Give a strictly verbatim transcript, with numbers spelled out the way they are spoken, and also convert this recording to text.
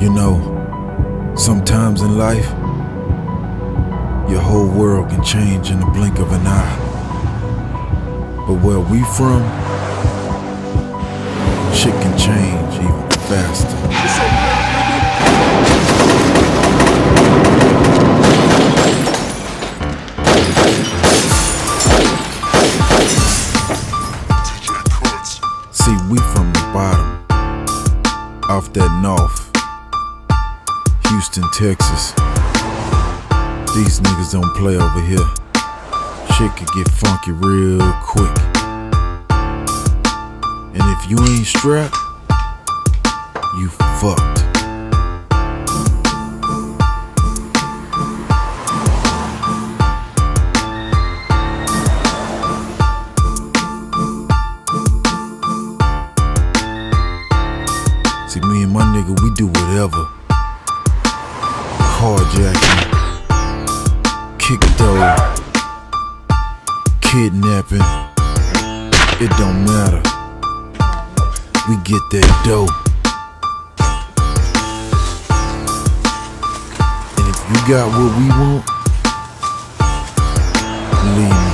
You know, sometimes in life, your whole world can change in the blink of an eye. But where we from, shit can change even faster. See, we from the bottom, off that north, Houston, Texas. These niggas don't play over here. Shit could get funky real quick. And if you ain't strapped, you fucked. See, me and my nigga, we do whatever. Carjacking, kick dough, kidnapping, it don't matter. We get that dough. And if you got what we want, leave me